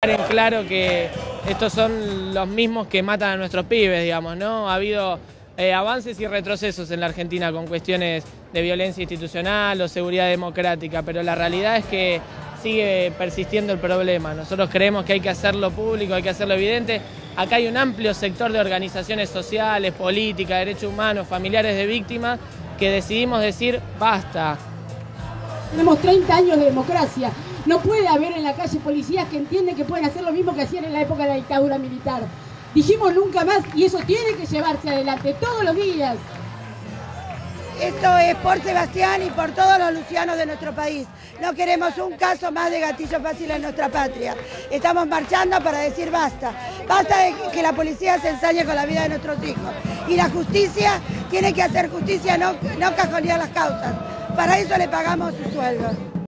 En claro que estos son los mismos que matan a nuestros pibes, digamos, ¿no? Ha habido avances y retrocesos en la Argentina con cuestiones de violencia institucional o seguridad democrática, pero la realidad es que sigue persistiendo el problema. Nosotros creemos que hay que hacerlo público, hay que hacerlo evidente. Acá hay un amplio sector de organizaciones sociales, políticas, derechos humanos, familiares de víctimas, que decidimos decir basta. Tenemos 30 años de democracia. No puede haber en la calle policías que entienden que pueden hacer lo mismo que hacían en la época de la dictadura militar. Dijimos nunca más y eso tiene que llevarse adelante todos los días. Esto es por Sebastián y por todos los lucianos de nuestro país. No queremos un caso más de gatillo fácil en nuestra patria. Estamos marchando para decir basta. Basta de que la policía se ensañe con la vida de nuestros hijos. Y la justicia tiene que hacer justicia, no cajonear las causas. Para eso le pagamos sus sueldos.